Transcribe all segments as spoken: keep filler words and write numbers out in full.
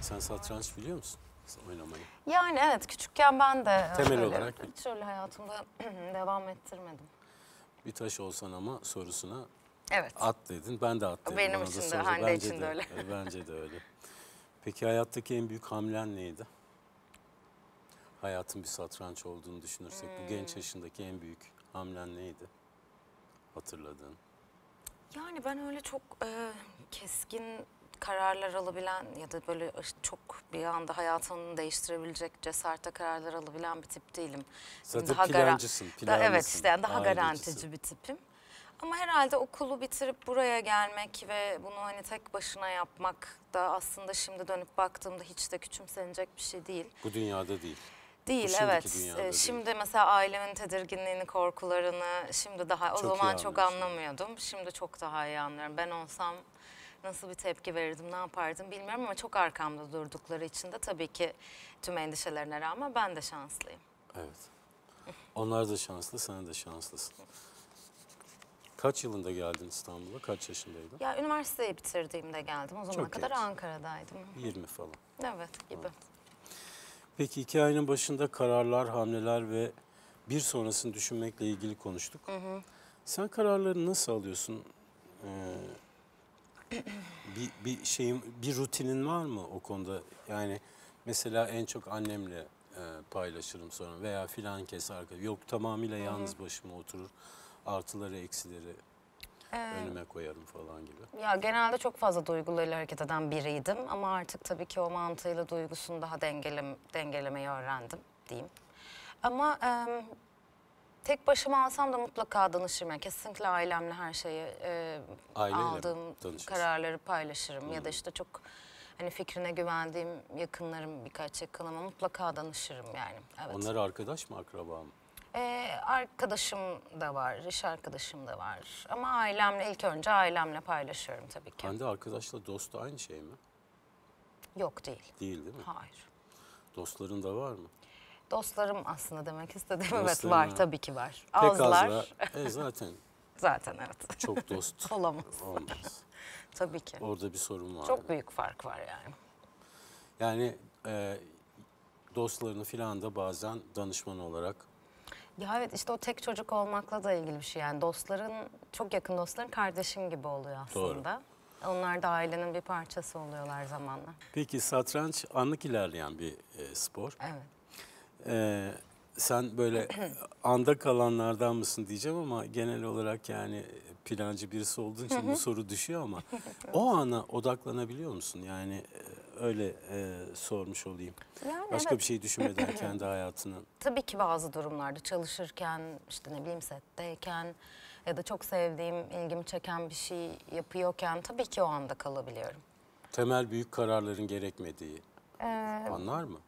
Sen satranç biliyor musun oynamayı? Yani evet, küçükken ben de Temel öyle, olarak. hiç öyle hayatımda devam ettirmedim. Bir taş olsan ama sorusuna Evet. at dedin. Ben de at dedim. Benim Bana için da de, soracak. Hande Bence için de de öyle. e, Bence de öyle. Peki hayattaki en büyük hamlen neydi? Hayatın bir satranç olduğunu düşünürsek Hmm. bu genç yaşındaki en büyük hamlen neydi? Hatırladığın. Yani ben öyle çok e, keskin kararlar alabilen ya da böyle çok bir anda hayatını değiştirebilecek cesarete kararlar alabilen bir tip değilim. Zaten daha plancısın, gara- da, planlısın, evet işte yani daha ailecisin. garantici bir tipim. Ama herhalde okulu bitirip buraya gelmek ve bunu hani tek başına yapmak da aslında şimdi dönüp baktığımda hiç de küçümsenecek bir şey değil. Bu dünyada değil. Değil, şimdiki evet. dünyada Ee, değil. Şimdi mesela ailemin tedirginliğini, korkularını şimdi daha o Çok iyi zaman çok anlıyorsun. anlamıyordum. Şimdi çok daha iyi anlıyorum. Ben olsam nasıl bir tepki verirdim, ne yapardım bilmiyorum ama çok arkamda durdukları için de tabii ki tüm endişelerine rağmen ben de şanslıyım. Evet. Onlar da şanslı, sen de şanslısın. Kaç yılında geldin İstanbul'a? Kaç yaşındaydın? Ya üniversiteyi bitirdiğimde geldim. O zamana Çok kadar genç. Ankara'daydım. yirmi falan. Evet, gibi. Peki hikayenin başında kararlar, hamleler ve bir sonrasını düşünmekle ilgili konuştuk. Hı hı. Sen kararları nasıl alıyorsun? Ee, bir, bir şeyin, bir rutinin var mı o konuda? Yani mesela en çok annemle e, paylaşırım sonra veya filan kes arkadaş. Yok tamamıyla yalnız başıma oturur. Artıları, eksileri Ee, önüme koyarım falan gibi. Ya genelde çok fazla duyguyla hareket eden biriydim ama artık tabii ki o mantığıyla duygusunu daha dengelem, dengelemeyi öğrendim diyeyim. Ama e, tek başıma alsam da mutlaka danışırım. Yani kesinlikle ailemle her şeyi e, Aileyle mi aldığım danışırsın? kararları paylaşırım. Ya da işte çok hani fikrine güvendiğim yakınlarım, birkaç yakınıma mutlaka danışırım yani. Evet. Onlar arkadaş mı, akraba mı? Ee, arkadaşım da var, iş arkadaşım da var. Ama ailemle, ilk önce ailemle paylaşıyorum tabii ki. Hande arkadaşla dost da aynı şey mi? Yok değil. Değil değil mi? Hayır. Dostların da var mı? Dostlarım aslında demek istedim. Evet Dostların var, var. tabii ki var. Pek Azlar. azlar. E zaten Zaten evet. çok dost Olamaz. olmaz. Tabii ki. Orada bir sorun var. Çok büyük fark var yani. Yani e, dostlarını filan da bazen danışman olarak. Ya evet işte o tek çocuk olmakla da ilgili bir şey. Yani dostların, çok yakın dostların kardeşin gibi oluyor aslında. Doğru. Onlar da ailenin bir parçası oluyorlar zamanla. Peki satranç anlık ilerleyen bir e, spor. Evet. E, sen böyle anda kalanlardan mısın diyeceğim ama genel olarak yani plancı birisi olduğun için bu soru düşüyor ama o ana odaklanabiliyor musun? Yani e, öyle e, sormuş olayım. Yani Başka evet. bir şey düşünmeden kendi hayatını. Tabii ki bazı durumlarda çalışırken, işte ne bileyim setteyken ya da çok sevdiğim, ilgimi çeken bir şey yapıyorken tabii ki o anda kalabiliyorum. Temel büyük kararların gerekmediği Ee, anlar mı?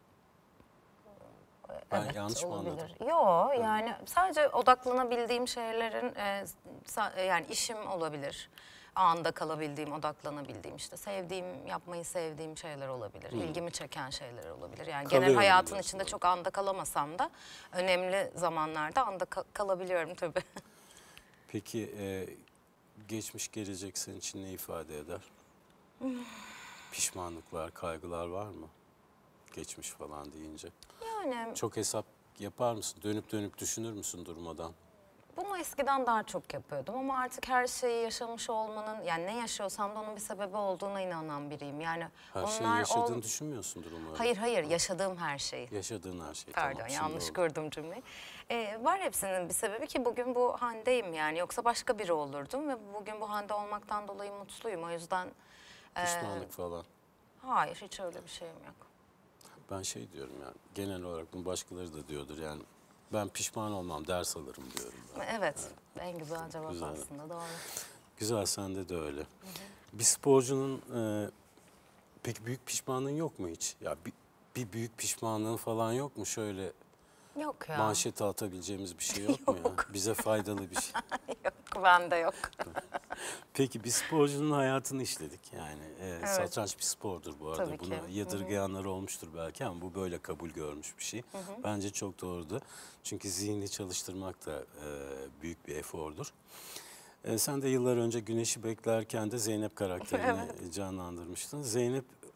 Ben evet, yanlış mı olabilir. anladım? Yo yani sadece odaklanabildiğim şeylerin e, sa- yani işim olabilir. Anında kalabildiğim, odaklanabildiğim, işte sevdiğim, yapmayı sevdiğim şeyler olabilir. İlgimi çeken şeyler olabilir. Yani genel Kalıyorum hayatın diyorsun, içinde evet. çok anda kalamasam da önemli zamanlarda anda ka- kalabiliyorum tabii. Peki e, geçmiş gelecek senin için ne ifade eder? Pişmanlıklar, kaygılar var mı? Geçmiş falan deyince. Yani Çok hesap yapar mısın? Dönüp dönüp düşünür müsün durmadan? bunu eskiden daha çok yapıyordum ama artık her şeyi yaşamış olmanın, yani ne yaşıyorsam da onun bir sebebi olduğuna inanan biriyim. Yani Her şeyi onlar yaşadığını ol- düşünmüyorsundur umarım. Hayır hayır, yaşadığım her şeyi. Yaşadığın her şey. Pardon, tamam, şimdi yanlış oldu. kurdum cümleyi. Ee, var hepsinin bir sebebi ki bugün bu Hande'yim yani. Yoksa başka biri olurdum ve bugün bu Hande olmaktan dolayı mutluyum. O yüzden Pişmanlık falan. hayır, hiç öyle bir şeyim yok. Ben şey diyorum yani genel olarak bunu başkaları da diyordur yani. Ben pişman olmam, ders alırım diyorum ben. Evet, en güzel cevap Güzel. aslında, doğru. Güzel, sende de öyle. Bir sporcunun e, peki büyük pişmanlığın yok mu hiç? Ya bir, bir büyük pişmanlığın falan yok mu? Şöyle Yok ya. manşete atabileceğimiz bir şey yok, mu ya? Bize faydalı bir şey. Yok, bende yok. Peki bir sporcunun hayatını işledik yani. E, Evet. Satranç bir spordur bu arada. Tabii Bunu ki. yadırgayanlar olmuştur belki ama bu böyle kabul görmüş bir şey. Bence çok doğrudu. Çünkü zihni çalıştırmak da e, büyük bir efordur. E, sen de yıllar önce Güneş'i beklerken de Zeynep karakterini canlandırmıştın. Zeynep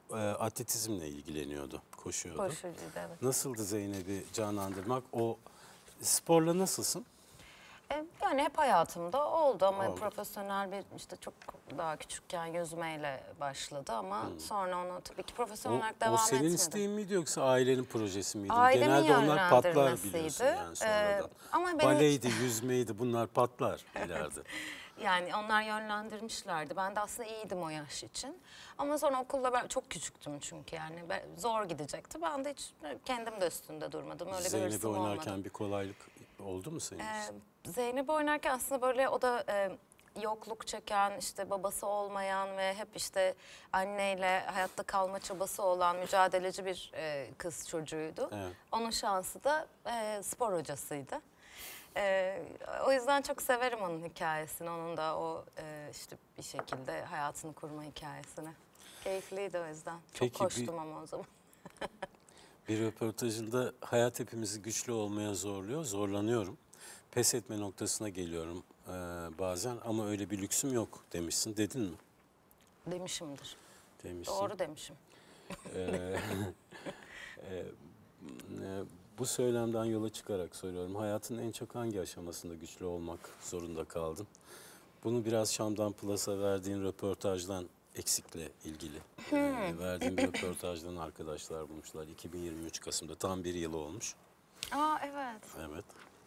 e, atletizmle ilgileniyordu, koşuyordu. Koşucuydu, evet. Nasıldı Zeynep'i canlandırmak? O sporla nasılsın? E, Yani hep hayatımda oldu ama Oldu. profesyonel bir işte çok daha küçükken yüzmeyle başladı ama sonra onu tabii ki profesyonel O, olarak o devam senin etmedim. isteğin miydi yoksa ailenin projesi miydi? Ailemin Genelde onlar patlar yönlendirmesiydi. biliyorsun yani sonradan. Ee, ama benim- Baleydi, yüzmeydi bunlar patlar ileride. Yani onlar yönlendirmişlerdi. Ben de aslında iyiydim o yaş için. Ama sonra okulda ben çok küçüktüm çünkü yani ben- zor gidecekti. Ben de hiç kendim de üstünde durmadım. Öyle bir Zeynep'i hırsım oynarken olmadı. bir kolaylık oldu mu senin için? Ee, Zeynep'i oynarken aslında böyle o da e, yokluk çeken, işte babası olmayan ve hep işte anneyle hayatta kalma çabası olan mücadeleci bir e, kız çocuğuydu. Evet. Onun şansı da e, spor hocasıydı. E, o yüzden çok severim onun hikayesini, onun da o e, işte bir şekilde hayatını kurma hikayesini. Keyifliydi o yüzden. Çok Peki, koştum bir- ama o zaman. Bir röportajında hayat hepimizi güçlü olmaya zorluyor, zorlanıyorum. Pes etme noktasına geliyorum e, bazen ama öyle bir lüksüm yok demişsin. Dedin mi? Demişimdir. Demişsin. Doğru demişim. Ee, e, e, Bu söylemden yola çıkarak soruyorum. Hayatın en çok hangi aşamasında güçlü olmak zorunda kaldın? Bunu biraz Şam'dan Plus'a verdiğin röportajdan eksikle ilgili. Ee, verdiğin bir röportajdan arkadaşlar bulmuşlar. iki bin yirmi üç Kasım'da tam bir yıl olmuş. Aa evet. Evet.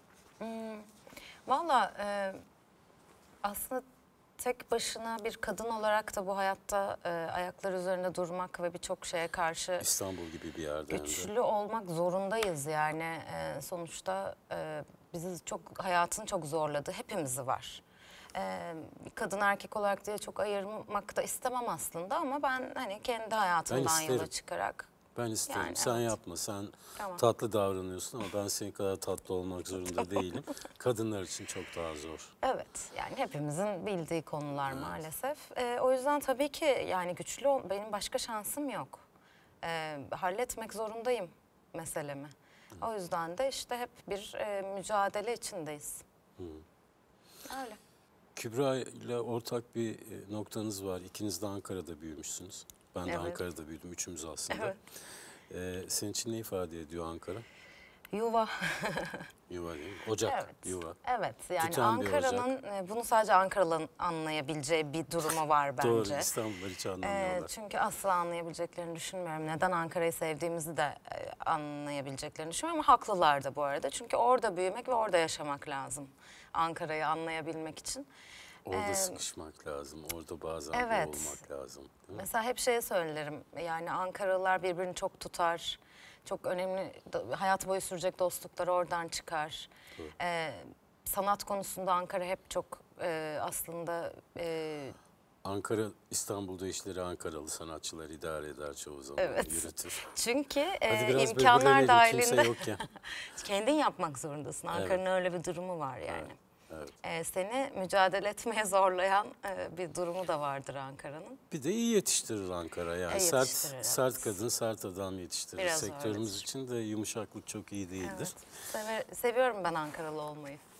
Valla e, aslında tek başına bir kadın olarak da bu hayatta e, ayaklar üzerinde durmak ve birçok şeye karşı İstanbul gibi bir yerde. hem de. güçlü olmak zorundayız yani. E, sonuçta e, bizi çok, hayatın çok zorladığı hepimizi var. E, bir kadın erkek olarak diye çok ayırmak da istemem aslında ama ben hani kendi hayatımdan isterim. yola çıkarak. Ben isterim. Yani sen evet. yapma. Sen Tamam. tatlı davranıyorsun ama ben senin kadar tatlı olmak zorunda değilim. Kadınlar için çok daha zor. Evet, yani hepimizin bildiği konular maalesef. Ee, o yüzden tabii ki yani güçlü ol, benim başka şansım yok. Ee, halletmek zorundayım meselemi. O yüzden de işte hep bir e, mücadele içindeyiz. Öyle. Kübra ile ortak bir e, noktanız var. İkiniz de Ankara'da büyümüşsünüz. Ben de Evet. Ankara'da büyüdüm. Üçümüz aslında. Evet. Ee, senin için ne ifade ediyor Ankara? Yuva. Yuva değil mi? Ocak, Evet. yuva. Evet, yani Tüten bir Ankara'nın e, bunu sadece Ankaralı'nın anlayabileceği bir durumu var bence. Doğru, İstanbul'da hiç Ee, anlamıyorlar. çünkü asla anlayabileceklerini düşünmüyorum. Neden Ankara'yı sevdiğimizi de e, anlayabileceklerini düşünmüyorum ama haklılar da bu arada. Çünkü orada büyümek ve orada yaşamak lazım. Ankara'yı anlayabilmek için. Orada Ee, sıkışmak lazım, orada bazen evet. olmak lazım. Değil mi? Mesela hep şey söylerim. Yani Ankaralılar birbirini çok tutar. Çok önemli, do- hayat boyu sürecek dostluklar oradan çıkar. Ee, sanat konusunda Ankara hep çok e, aslında... E, Ankara, İstanbul'da işleri Ankaralı sanatçılar idare eder çoğu zaman, Evet. yürütür. Çünkü Hadi e, biraz imkanlar böbürlenelim, kimse dahilinde yokken. kendin yapmak zorundasın. Ankara'nın öyle bir durumu var yani. Evet. E, seni mücadele etmeye zorlayan e, bir durumu da vardır Ankara'nın. Bir de iyi yetiştirir Ankara yani. İyi Sert yetiştirir, evet. sert kadın, sert adam yetiştirir. Biraz Sektörümüz öyledir. için de yumuşaklık çok iyi değildir. Evet. Sever- seviyorum ben Ankaralı olmayı.